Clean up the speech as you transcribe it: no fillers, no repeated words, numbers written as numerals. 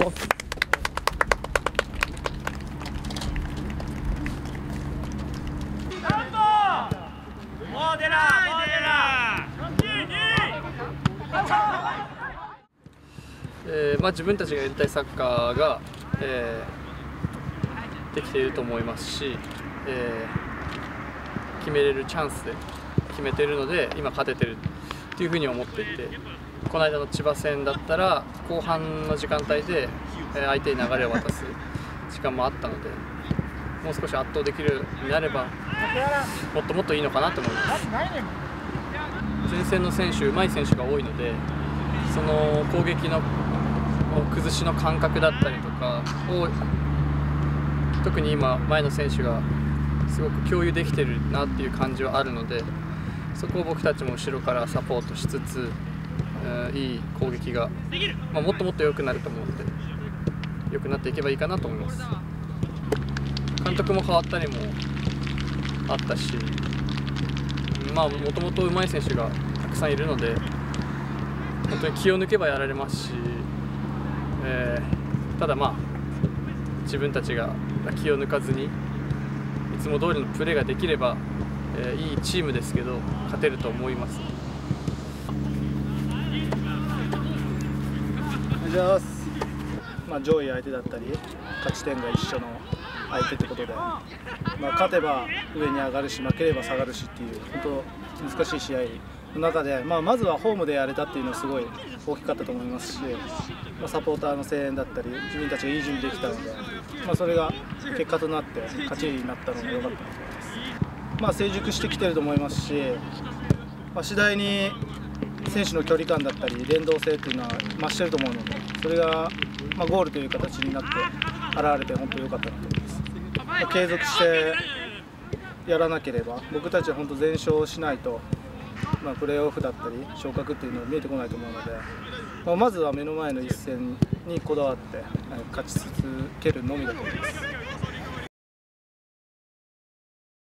ます。 自分たちがやりたいサッカーが、できていると思いますし、決めれるチャンスで決めているので今勝ててるっていうふうに思っていて、この間の千葉戦だったら後半の時間帯で相手に流れを渡す時間もあったので、もう少し圧倒できるようになればもっともっといいのかなと思います。前線の選手、うまい選手が多いので、その攻撃の崩しの感覚だったりとかを特に今前の選手がすごく共有できてるなっていう感じはあるので、そこを僕たちも後ろからサポートしつつ、いい攻撃が、もっともっと良くなると思うので良くなっていけばいいかなと思います。監督も変わったりもあったし、もともとうまい選手がたくさんいるので本当に気を抜けばやられますし、ただ自分たちが気を抜かずにいつも通りのプレーができれば、いいチームですけど勝てると思います。 お願いします。上位相手だったり勝ち点が一緒の相手ってことで、勝てば上に上がるし負ければ下がるしっていう本当難しい試合の中で、まずはホームでやれたっていうのはすごい大きかったと思いますし、サポーターの声援だったり自分たちがいい準備できたので、それが結果となって勝ちになったのが良かったと思います。成熟してきてると思いますし、次第に選手の距離感だったり連動性っていうのは増してると思うので、それがゴールという形になって現れて本当に良かったなと思います。継続してやらなければ、僕たちは本当全勝しないと、プレーオフだったり昇格っていうのは見えてこないと思うので、まずは目の前の一戦にこだわって勝ち続けるのみだと思います。